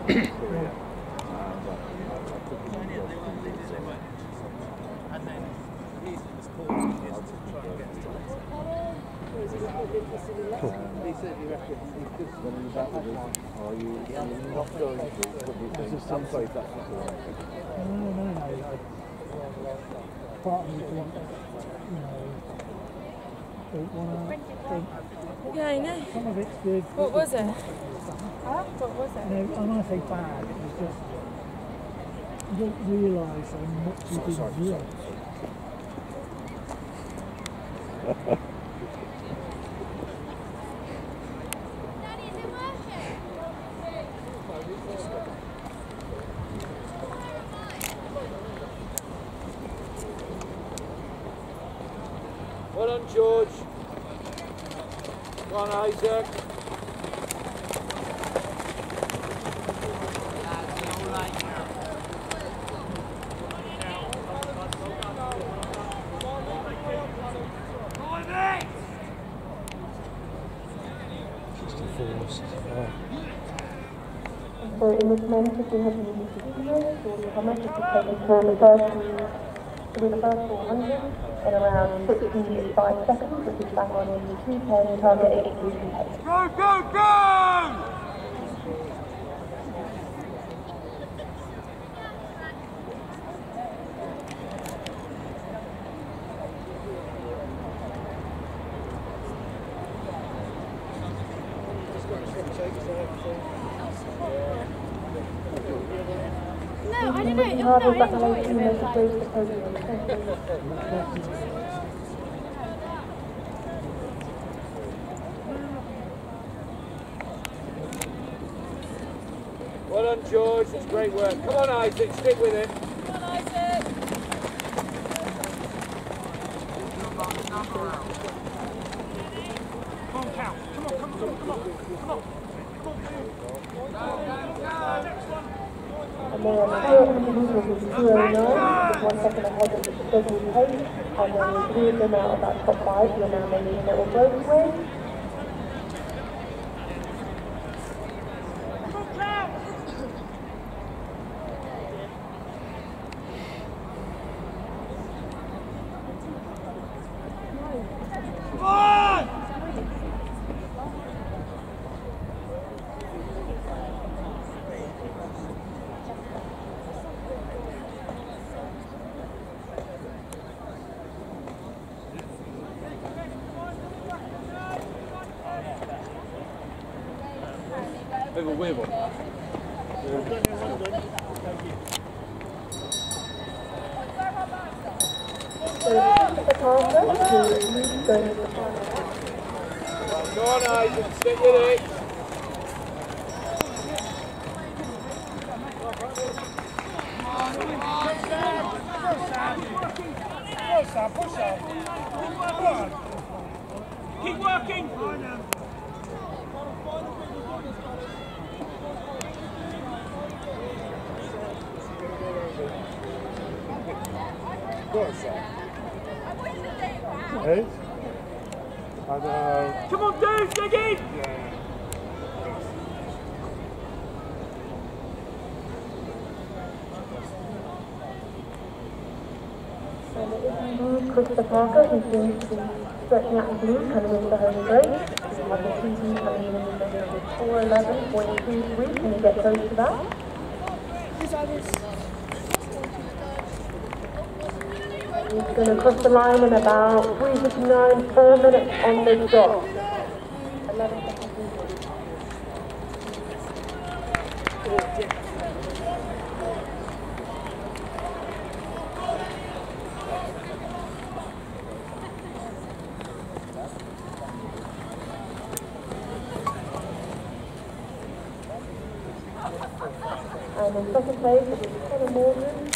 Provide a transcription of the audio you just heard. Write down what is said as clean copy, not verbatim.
Yeah, I know. Some of it's good. What was it? Huh? What was it? No, when I say bad, it was just you don't realise how much you didn't do. Well done, George. Come on, Isaac. So in this moment, we have used the video, so how much is it taken for the first 400 in around 65 seconds, which is back on in 210, target 83 pace. Go, go, go! No, I don't know. I enjoy it. Well done, George. It's great work. Come on, Isaac. Stick with it. Come on, Isaac. Come on, Cal. Come on, come on, come on, come on. And then on the 209, with 1 second ahead of the scheduled pace, and then we cleared them out of that top 5, you're now maybe a little breakaway. Over Weevil. Go on, Isaac, stick with it. Push up. Keep working. Hey? I know. Come on, Dave, dig in! Christopher Parker, who seems to be stretching out the blue, coming into the home straight. We have the TV coming in the middle with 411.23. Can you get close to that? He's going to cross the line in about 3:59, 4 minutes on the dot. 11 seconds. And in second place, it is Conor Morgan.